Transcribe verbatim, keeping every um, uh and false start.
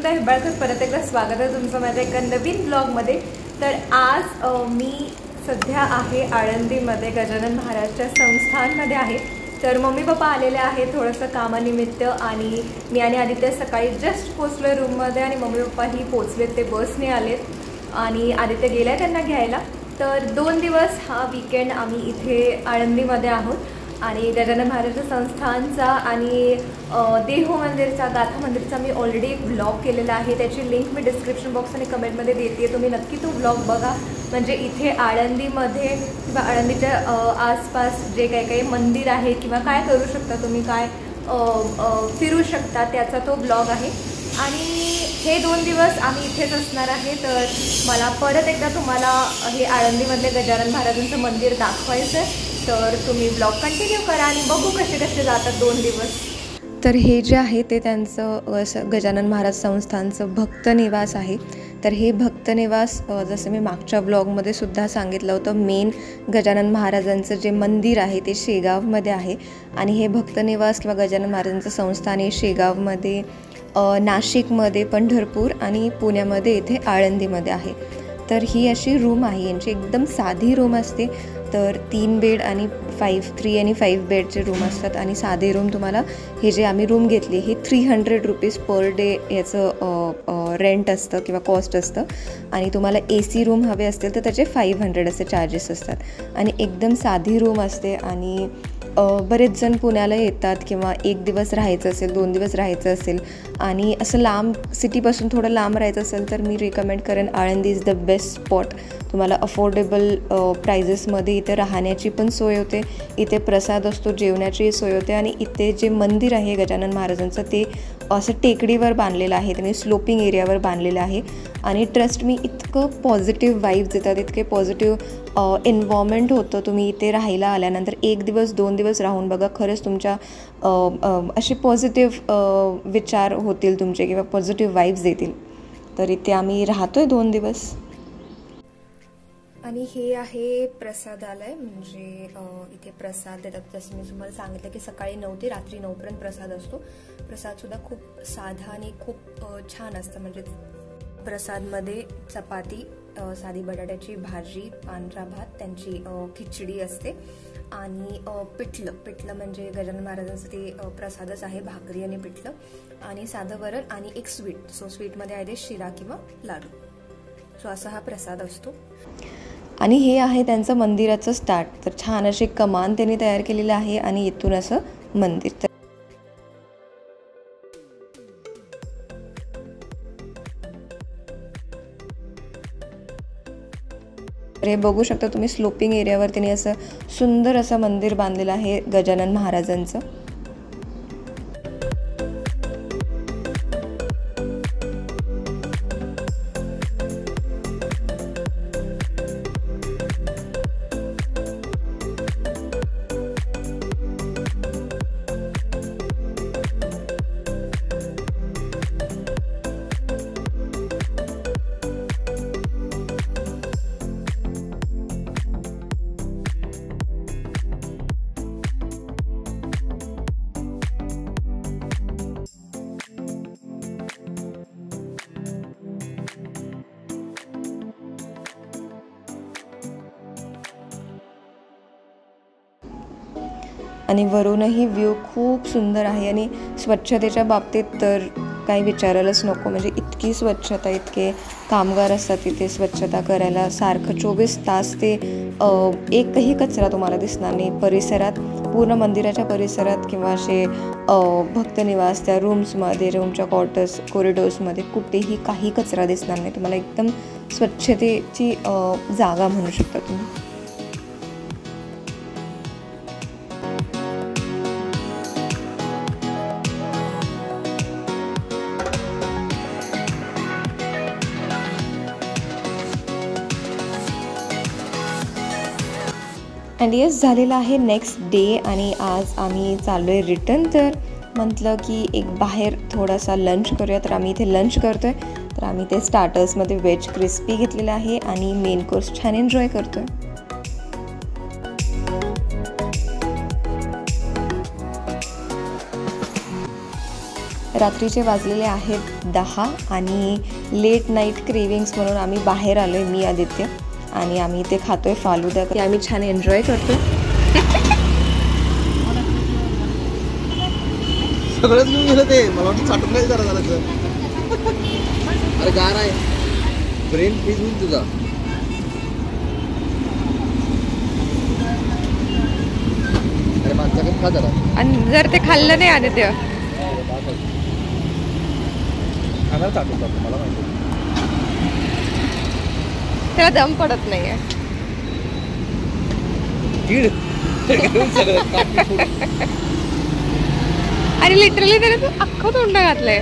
सुनीता हेबाळकर, परत एकदा स्वागत आहे तुमचं माझ्या एका नवीन ब्लॉगमध्ये। तर आज मी सध्या आहे आळंदीमध्ये, गजानन महाराजच्या संस्थानमध्ये आहे। तर मम्मी पप्पा आलेले आहेत थोडंसं कामानिमित्त आणि मी आणि आदित्य सकाळी जस्ट पोचलो रूममध्ये आणि मम्मी पप्पाही पोचलेत, ते बसने आलेत आणि आदित्य गेलाय त्यांना घ्यायला। तर दोन दिवस हा वीकेंड आम्ही इथे आळंदीमध्ये आहोत आणि गजानन महाराज संस्थानचा आणि देहू मंदिरचा, गाथा मंदिरचा मी ऑलरेडी एक ब्लॉग केलेला आहे, त्याची लिंक मी डिस्क्रिप्शन बॉक्स आणि कमेंटमध्ये देते, तुम्ही नक्की तो ब्लॉग बघा। म्हणजे इथे आळंदीमध्ये किंवा आळंदीच्या आसपास जे काही काही मंदिर आहे किंवा काय करू शकता तुम्ही, काय फिरू शकता, त्याचा तो ब्लॉग आहे। आणि हे दोन दिवस आम्ही इथेच असणार आहे। तर मला परत एकदा तुम्हाला हे आळंदीमधले गजानन महाराजांचं मंदिर दाखवायचं आहे, तर तुम्ही ब्लॉग कंटिन्यू करा आणि बघू कसे कसे जातात दोन दिवस। तर हे जे आहे ते त्यांचं गजानन महाराज संस्थानचं भक्त निवास आहे। तर हे भक्त निवास जसं मी मागच्या ब्लॉगमध्ये सुद्धा सांगितलं होतं, मेन गजानन महाराजांचं जे मंदिर आहे ते शेगावमध्ये आहे आणि हे भक्त निवास किंवा गजानन महाराजांचं संस्थान हे शेगावमध्ये, नाशिकमध्ये, पंढरपूर आणि पुण्यामध्ये, इथे आळंदीमध्ये आहे। तर ही अशी रूम आहे, यांची एकदम साधी रूम असते। तर तीन बेड आणि फाईव्ह थ्री आणि फाईव्ह बेडचे रूम असतात आणि साधे रूम तुम्हाला, हे जे आम्ही रूम घेतली हे three hundred rupees per day याचं रेंट असतं किंवा कॉस्ट असतं आणि तुम्हाला ए सी रूम हवे असतील तर त्याचे फाईव्ह हंड्रेड असे चार्जेस असतात आणि एकदम साधी रूम असते। आणि बरेच जण पुण्याला येतात किंवा एक दिवस राहायचं असेल, दोन दिवस राहायचं असेल आणि असं लांब सिटीपासून थोडं लांब राहायचं असेल तर मी रिकमेंड करेन, Alandi is the best spot. तुम्हाला अफोर्डेबल प्राइजेसमध्ये इथे राहण्याची पण सोय होते, इथे प्रसाद असतो, जेवणाची सोय होते आणि इथे जे मंदिर आहे गजानन महाराजांचं ते असं टेकडीवर बांधलेलं आहे, त्यांनी स्लोपिंग एरियावर बांधलेलं आहे आणि ट्रस्ट मी इतकं पॉझिटिव्ह वाईब्स येतात, इतके पॉझिटिव्ह एन्व्हायरमेंट होतं। तुम्ही इथे राहायला आल्यानंतर एक दिवस दोन दिवस राहून बघा, खरंच तुमच्या असे पॉझिटिव्ह विचार होतील तुमचे किंवा पॉझिटिव्ह वाईब्स येतील। तर इथे आम्ही राहतोय दोन दिवस। आणि हे आहे प्रसादालय, म्हणजे इथे प्रसाद देतात, जसं मी तुम्हाला सांगितलं की सकाळी नऊ ते रात्री नऊपर्यंत प्रसाद असतो। प्रसादसुद्धा खूप साधा आणि खूप छान असतं, म्हणजे प्रसादमध्ये चपाती, साधी बटाट्याची भाजी, पांढरा भात, त्यांची खिचडी असते आणि पिठलं पिठलं म्हणजे गजानन महाराजांचं ते प्रसादच आहे, भाकरी आणि पिठलं आणि साधं वरण आणि एक स्वीट। सो स्वीटमध्ये आहे ते शिरा किंवा लाडू। सो असा हा प्रसाद असतो आणि हे आहे त्यांचं मंदिराचं स्टार्ट। तर छान अशी कमान त्यांनी तयार केलेलं आहे आणि इथून असं मंदिर। तर हे बघू शकता तुम्ही, स्लोपिंग एरियावर त्यांनी असं सुंदर असं मंदिर बांधलेलं आहे गजानन महाराजांचं। आणि वरूनही व्ह्यू खूप सुंदर आहे आणि स्वच्छतेच्या बाबतीत तर काही विचारायलाच नको, म्हणजे इतकी स्वच्छता, इतके कामगार असतात तिथे स्वच्छता करायला, सारखं चोवीस तास ते एकही कचरा तुम्हाला दिसणार नाही परिसरात, पूर्ण मंदिराच्या परिसरात किंवा असे भक्तनिवास त्या रूम्समध्ये, रूमच्या क्वार्टर्स, कॉरिडोर्समध्ये कुठेही काही कचरा दिसणार नाही तुम्हाला, एकदम स्वच्छतेची जागा म्हणू शकता तुम्ही। अँड येस, झालेला आहे नेक्स्ट डे आणि आज आम्ही चाललो आहे रिटर्न। तर म्हटलं की एक बाहेर थोडासा लंच करूया, तर आम्ही इथे लंच करतो आहे। तर आम्ही ते स्टार्टर्समध्ये व्हेज क्रिस्पी घेतलेलं आहे आणि मेन कोर्स छान एन्जॉय करतो आहे। रात्रीचे वाजलेले आहेत दहा आणि लेट नाईट क्रेविंग्स म्हणून आम्ही बाहेर आलो आहे, मी आदित्य, आणि आम्ही ते खातोय फालुदा, ते आम्ही छान एन्जॉय करतोय. सगळंच घेऊन गेलं ते, मला वाटतं चाटून नाही जरा झालं. अरे गार आहे, ब्रेन फ्रीज होईल तुझा. अरे माझ्याकडे खा जरा. आणि जर ते खाल्लं नाही आदित्य खाणार चाटून जातो, मला माहिती त्याला दम पडत नाहीये. आणि लिटरली त्याने तू अख्खं तोंड घातलंय.